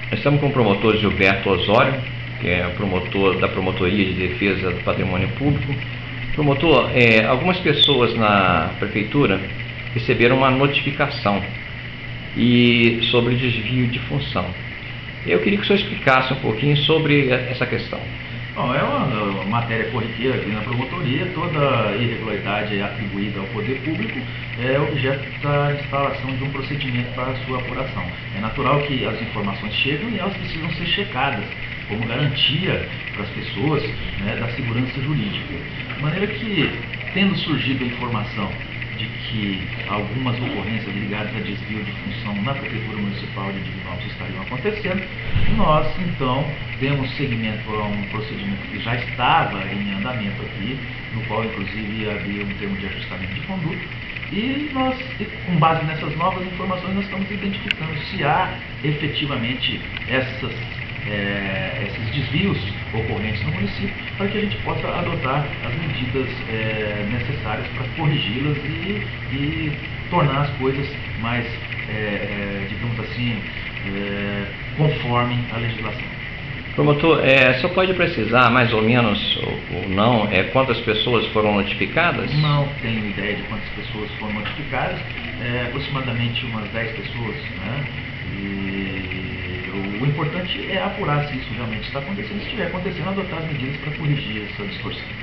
Nós estamos com o promotor Gilberto Osório, que é promotor da Promotoria de Defesa do Patrimônio Público. Promotor, algumas pessoas na prefeitura receberam uma notificação sobre desvio de função. Eu queria que o senhor explicasse um pouquinho sobre essa questão. Bom, é uma matéria corriqueira aqui na promotoria. Toda irregularidade atribuída ao poder público é objeto da instalação de um procedimento para a sua apuração. É natural que as informações cheguem e elas precisam ser checadas como garantia para as pessoas, né, da segurança jurídica. De maneira que, tendo surgido a informação de que algumas ocorrências ligadas a desvio de função na Prefeitura Municipal de Divinópolis estariam acontecendo, nós, então, demos seguimento a um procedimento que já estava em andamento aqui, no qual, inclusive, havia um termo de ajustamento de conduta, e nós, com base nessas novas informações, nós estamos identificando se há efetivamente esses desvios ocorrentes no município, para que a gente possa adotar as medidas necessárias para corrigi-las e tornar as coisas mais, digamos assim, conforme a legislação. Promotor, o senhor pode precisar mais ou menos, ou não, quantas pessoas foram notificadas? Não tenho ideia de quantas pessoas foram notificadas, aproximadamente umas 10 pessoas, né? O importante é apurar se isso realmente está acontecendo. Se estiver acontecendo, adotar as medidas para corrigir essa distorção.